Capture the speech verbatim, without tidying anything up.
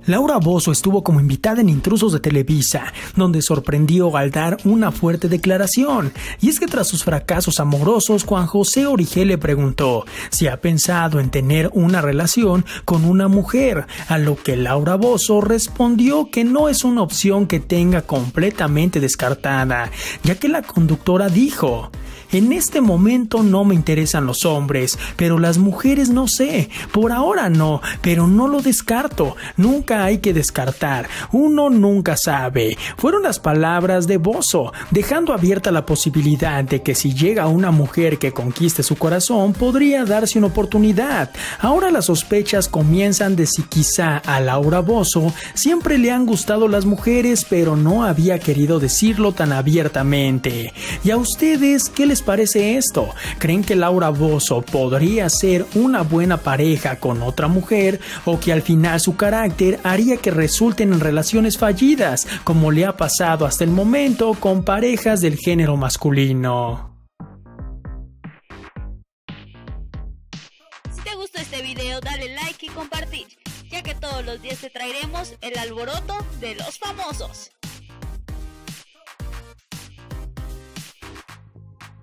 Laura Bozzo estuvo como invitada en Intrusos de Televisa, donde sorprendió al dar una fuerte declaración. Y es que tras sus fracasos amorosos, Juan José Origel le preguntó si ha pensado en tener una relación con una mujer, a lo que Laura Bozzo respondió que no es una opción que tenga completamente descartada, ya que la conductora dijo: en este momento no me interesan los hombres, pero las mujeres no sé, por ahora no, pero no lo descarto, nunca hay que descartar, uno nunca sabe. Fueron las palabras de Bozzo, dejando abierta la posibilidad de que si llega una mujer que conquiste su corazón, podría darse una oportunidad. Ahora las sospechas comienzan de si quizá a Laura Bozzo siempre le han gustado las mujeres, pero no había querido decirlo tan abiertamente. ¿Y a ustedes qué les parece esto? ¿Creen que Laura Bozzo podría ser una buena pareja con otra mujer, o que al final su carácter haría que resulten en relaciones fallidas, como le ha pasado hasta el momento con parejas del género masculino? Si te gustó este video, dale like y compartir, ya que todos los días te traeremos el alboroto de los famosos.